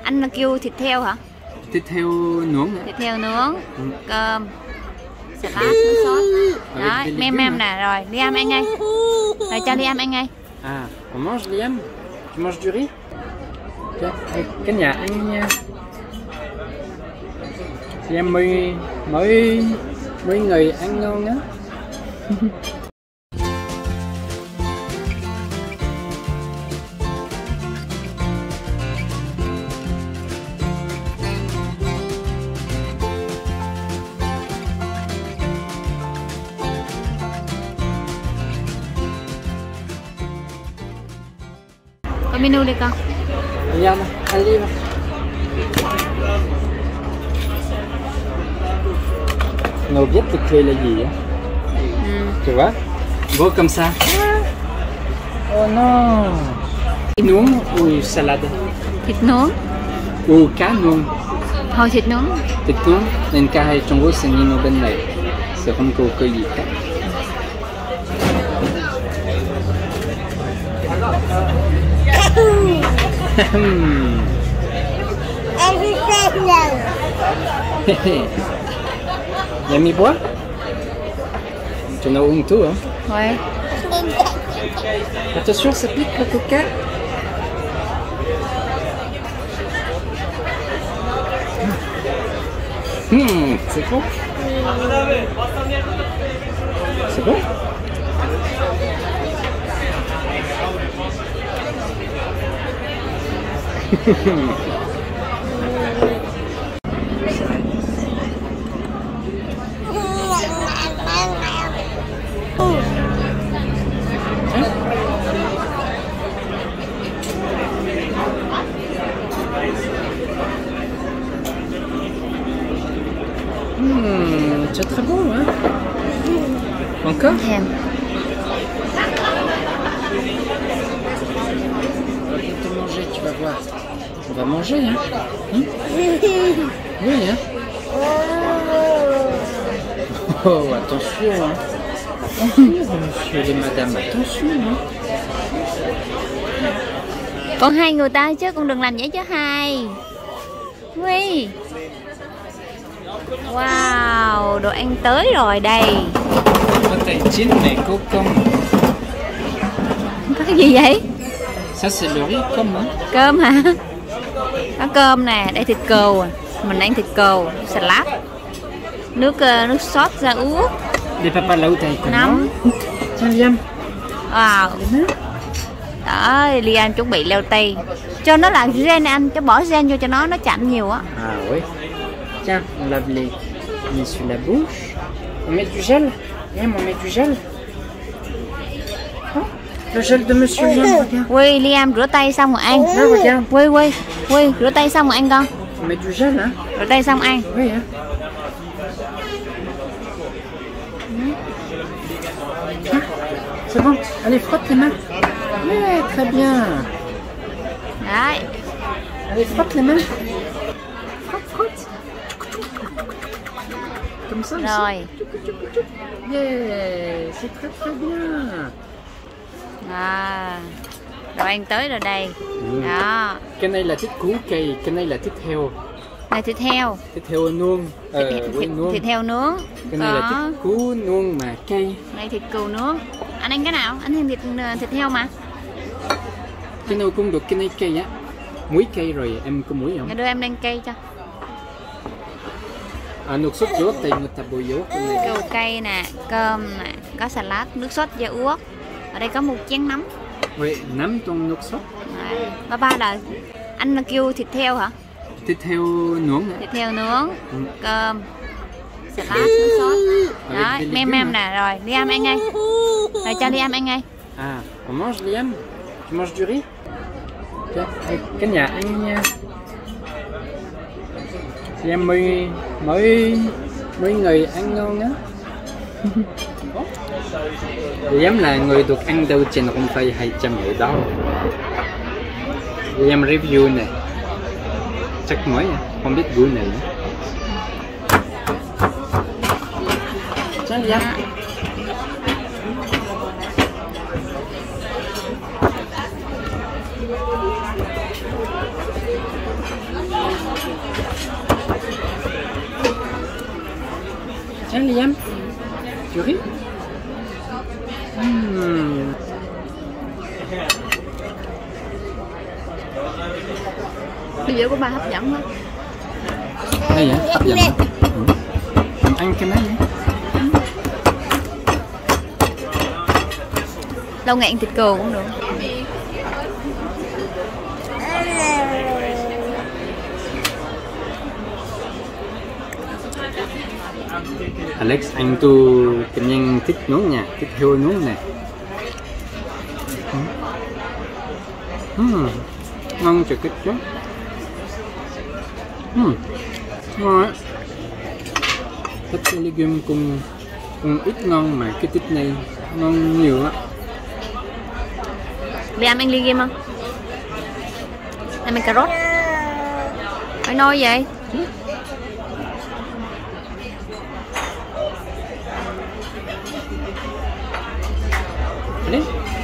Anh là kêu thịt heo hả? Thịt heo nướng hả? Thịt heo nướng, cơm, salad, nước sốt. Đó, mem nè, rồi Liam ăn ngay. Rồi cho Liam ăn ngay. À, on mange Liam? Tu manges du riz? Cái nhà ăn nha. Liam mới người ăn ngon á. Có menu đi con. Liam, allez va. Ngầu biết thịt thuê là gì á? Tu vois? Beau comme ça. Oh non. Thịt nướng ou salade? Thịt nướng. Ou cá nướng? Thôi thịt nướng. Thịt nướng. Nên cá hay trong sẽ nhìn ở bên này. Sẽ không có cái gì cả. Viens m'y boire? Tu en as un tout, hein? Ouais. Attention, ça pique la coca. C'est bon? C'est bon? C'est très bon, hein? Encore? Thèm. On va te manger, tu vas voir. On va manger, hein? Oui, hein? Oh, attention, hein? Attention, monsieur et madame, attention, hein? Con hai người ta chứ, con đừng làm vậy chứ hai. Ui. Wow, đồ ăn tới rồi đây. Có tay chín này có cơm. Có cái gì vậy? Ça c'est le riz cơm hả? Cơm hả? Có cơm nè, đây thịt cừu. Mình ăn thịt cừu, salad. Nước sốt ra uống. Để papa lau tay con Nấm. Tiens Liam. Wow. Đó, Liam chuẩn bị leo tay. Cho nó là gen anh, cho bỏ gen vô cho nó chậm nhiều á. Ah oui. Tiens, on lave les sur la bouche. On met du gel. Liam, on met du gel. Oh, le gel de monsieur Liam, regarde. Quy, Liam rửa tay xong rồi ăn. Quy, rửa tay xong rồi ăn con. On met du gel, hein? Rửa tay xong ăn. Oui, hein? C'est bon. Allez, frotte les mains. Ouais, très bien. Đấy. Allez, frotte les mains. Frotte. Comme ça aussi. Rồi. Yeah, c'est très très bien. À, đồ ăn tới rồi đây. Đó. Cái này là thịt củ cây, cái này là thịt heo. Này thịt heo. Thịt heo nướng. Thịt heo nướng. Cái này là thịt củ nướng mà cây. Này thịt cừu nướng. Anh ăn cái nào? Anh ăn thịt heo mà. Cái nào cũng được, cái này cây á. Muối cây rồi, em có muối không? Đưa em lên cây cho. À, nước sốt dốt thì người ta bôi dốt. Cừu cây nè, cơm nè, có salad, nước sốt da uống. Ở đây có một chén nấm. Vậy, nấm trong nước sốt. Ba là anh là kêu thịt heo hả? Thịt heo nướng hả? Thịt heo nướng, cơm, salad, nước sốt. Đó, mem nè, rồi Liam ăn ngay. Rồi cho Liam ăn ngay. À, on mange Liam? Tu manges du riz? Cái nhà ăn nha. Liam mới người ăn ngon á. Liam là người được ăn đầu trên không phải 200 người đó. Liam review này. Chắc mới à, không biết gu này. Chắc Liam. Tiens, Liam. Tu ris? Bây giờ của ba hấp dẫn quá. Đây vậy? Hấp dẫn. Ăn cái này vậy? Lâu ngày ăn thịt cừu cũng được. Alex, anh tu tình nhân thích nướng nha, thích heo nướng nè. Ngon chả kích chứ. Ngon á. Thích cái legume cùng ít ngon mà cái thịt này ngon nhiều á. Liam ăn legume không? Em ăn cà rốt. Phải nói vậy. Đấy.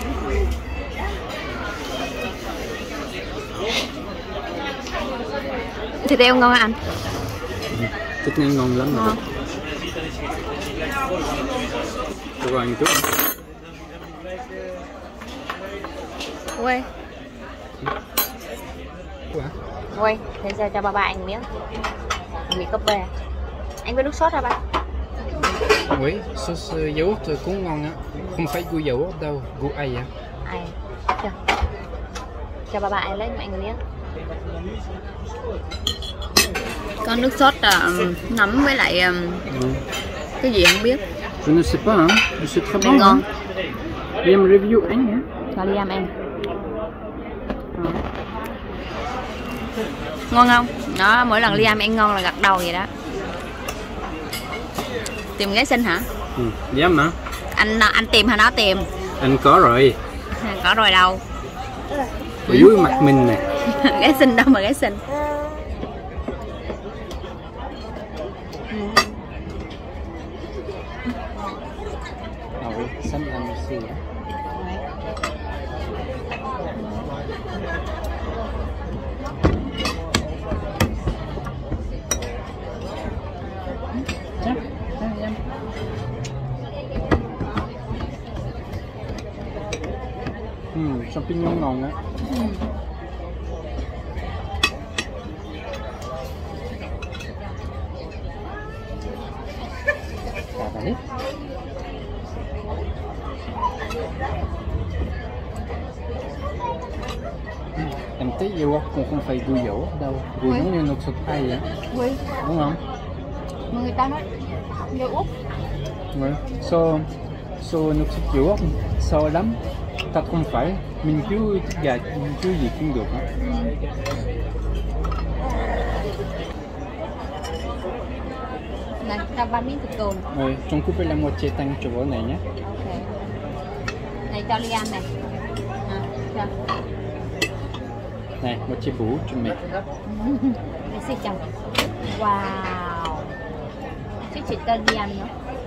Thịt heo ngon hả anh? Thịt này ngon lắm rồi. Cô ăn chút. Quay. Quá. Quay, thế sao cho ba ăn miếng. Mì cốp bè. Anh với nước sốt hả ba? Oui, sauce yaourt cũng ngon á. Không phải gu yaourt đâu, gu ai á. Ai? Cho ba ăn lấy anh miếng. Con nước sốt nấm với lại cái gì không biết. Je ne sais pas, hein. Je sais très bon. Ngon. Liam review anh hả? Cho Liam ăn. Ngon không? Đó, mỗi lần Liam ăn ngon là gật đầu vậy đó. Tìm gái xinh hả? Liam hả? Anh tìm hay nó tìm? Anh có rồi. Có rồi đâu. Ở dưới mặt mình nè. Gái xinh đâu mà gái xinh. Sometimes see. Champignon ngon á. Đấy. Em thấy yaourt cũng không phải gu yaourt đâu, gu giống như nước sốt Thái vậy. Đúng không? Mà người ta nói yaourt. So nước sốt yaourt so lắm. Ta không phải, mình cứ gà cứ gì cũng được á. Này, cho 3 miếng thịt cừu. Rồi, trong coupe la moitié tăng cho bữa này nhé. Ok. Này cho Liam này. Cho. Này, moitié bú cho mẹ. Để xin chồng. Wow. Chứ chị tên Liam nữa.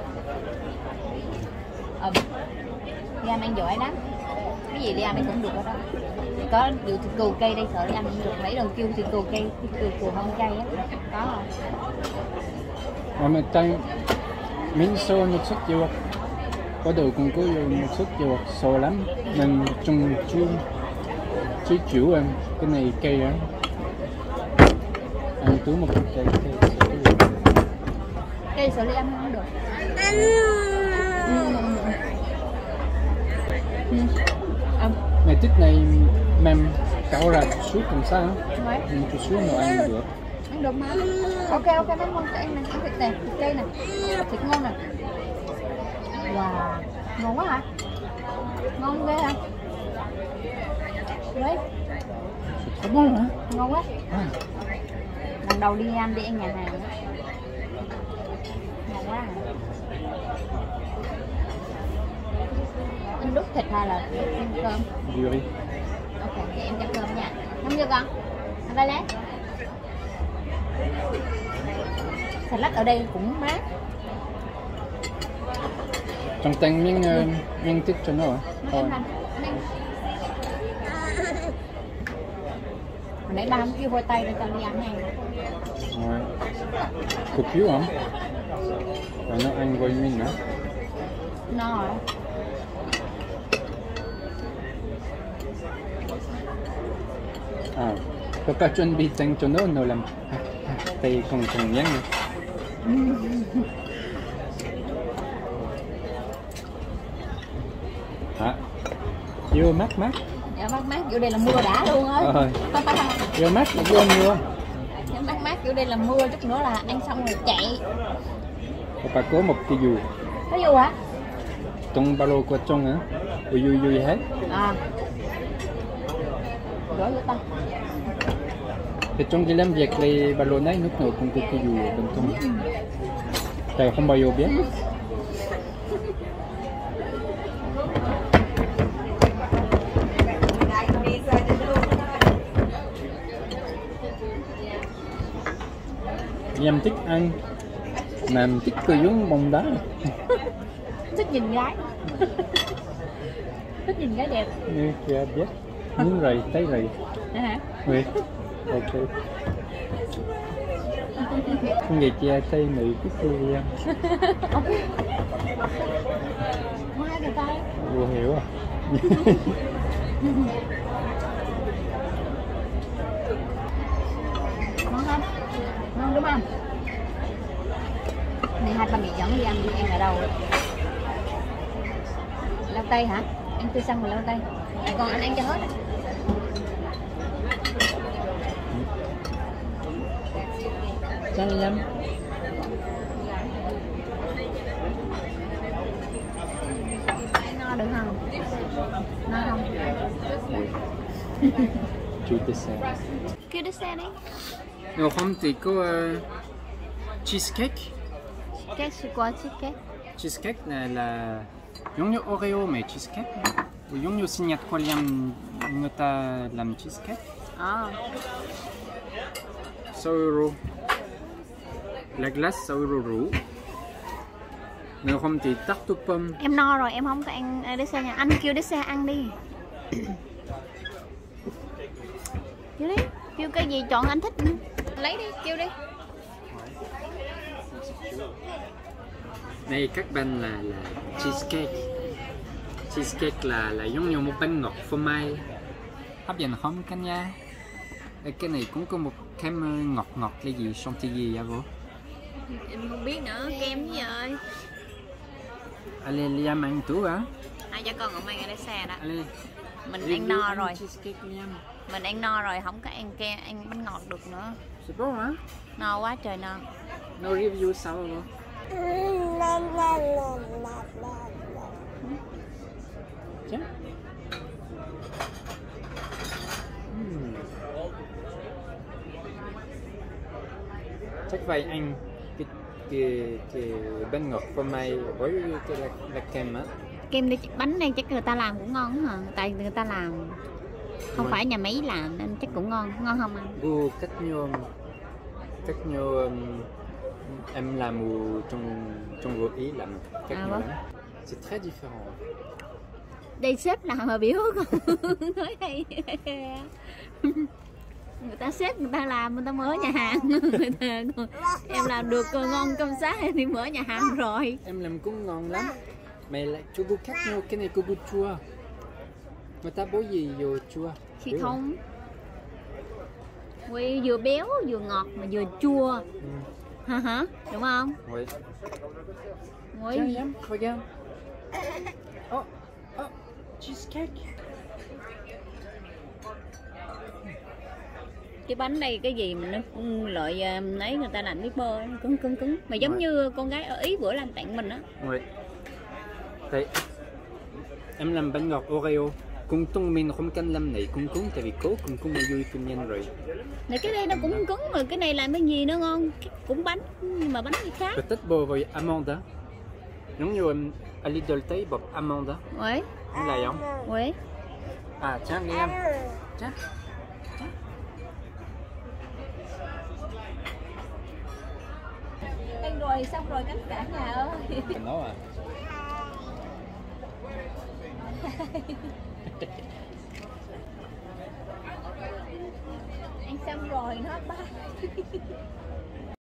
Liam ăn giỏi lắm. Cái gì Liam ấy cũng được ở đó. Có điều thịt cừu cây đây sợ Liam không được. Mấy lần kêu thịt cừu cây, thịt cừu không cây á. Có không? Mà tăng miếng sô nước sốt yaourt. Có đồ cũng có nước sốt yaourt sô lắm. Nên trong chú chịu em cái này cây á. Ăn cứ một cây. Cây sợ Liam không được. Này tích này mềm cạo ra chút làm sao? Một chút xíu nữa ăn được. Ăn được mà. Ok mấy con cho em này, thịt này, thịt cây này, thịt ngon nè. Wow, ngon quá hả? Ngon ghê hả? Đấy. Có ngon hả? Ngon quá. Lần đầu đi ăn nhà hàng đó. Ngon quá. Anh đút thịt hay là cơm? Vừa đi. Ok, vậy em cho cơm nha. Không chưa con? Anh ba lát. Salad ở đây cũng mát. Trong tăng miếng thịt cho nó hả? Thôi. Hồi nãy ba không kêu khoai tây để cho Liam ăn. Rồi. Cục phiếu không? Rồi nó ăn với mình nữa. No rồi. À, papa chuẩn bị dành cho nó làm tay còn nhắn nữa. Hả? Vô mát. Dạ mát, vô đây là mưa đã luôn á. Vô mát là vô mưa. Mát, vô đây là mưa, chút nữa là ăn xong rồi chạy. Papa có một cái dù. Có dù hả? Trong ba lô của trong á, vui hết. À. Rồi vậy ta. Thì trong cái làm việc thì ba lô này lúc nào cũng có cái dù bên trong. Tại không bao giờ biết. Em thích ăn mà em thích cười giống bóng đá. Thích nhìn gái. Thích nhìn gái đẹp. Như kia biết. Muốn rầy, thấy rầy. Hả? Oui. Ok. Không vậy chia thấy nữ cái gì em. Mai người ta. Vô hiểu à. Ngon không? Ngon đúng không? Này hai ba mẹ dẫn đi ăn ở đâu? Lau tay hả? Ăn tươi xong rồi lau tay. Còn anh ăn cho hết. Sao đi em? No được không? No không? Chú dessert. Kêu dessert đi. Nếu không thì có cheesecake. Cheesecake c'est quoi cheesecake? Cheesecake là giống như Oreo mà cheesecake. Giống như sinh nhật của Liam người ta làm cheesecake. À. 6 euro. La glace 6 euro rủ. Nếu không thì tarte aux pommes. Em no rồi, em không có ăn dessert nha. Anh kêu dessert ăn đi. Kêu đi, kêu cái gì chọn anh thích. Lấy đi, kêu đi. Này các bạn là cheesecake. Cheesecake là giống như một bánh ngọt phô mai. Hấp dẫn không cả nhà? Cái này cũng có một kem ngọt cái gì, chantilly à vô? Em không biết nữa, kem gì rồi. Allez, Liam ăn thử hả? Hai cho con cũng ăn dessert đó. Allez. Mình ăn no rồi. Cheesecake Liam. Mình ăn no rồi, không có ăn kem, ăn bánh ngọt được nữa. C'est bon hả? No quá trời no. No review sao rồi? Chứ? Chắc phải ăn cái bánh ngọt phô mai với cái là kem á. Kem đi, bánh này chắc người ta làm cũng ngon hả? Tại người ta làm không phải nhà máy làm nên chắc cũng ngon không anh? Cách như em làm trong vô ý làm cách như lắm. C'est très différent. Đây sếp làm mà biểu không nói hay. Người ta sếp người ta làm người ta mở nhà hàng. Em làm được ngon công xá thì mở nhà hàng rồi. Em làm cũng ngon lắm. Mày lại có gu khác nhau, cái này có gu chua. Người ta bố gì vô chua? Thì không. Ui, vừa béo vừa ngọt mà vừa chua. Hả? Đúng không? Ui. Ui. Regarde. Oh, cheesecake. Cái bánh đây cái gì mà nó loại lấy người ta làm biết bơ cứng mà giống như con gái ở Ý bữa làm tặng mình á. Ui. Đây. Em làm bánh ngọt Oreo. Cũng tung mình không canh làm này cũng cứng tại vì cố cũng vui kinh nhanh rồi. Này cái đây nó cũng cứng rồi, cái này làm cái gì nó ngon, cũng bánh nhưng mà bánh gì khác. Peut-être bò với amanda. Giống như a little tay bọc amanda. Ui. Em lại không? Ui. À chắc đi em. Chắc. Ăn rồi xong rồi cắt cả nhà ơi. Nó à. ăn xong rồi nó ba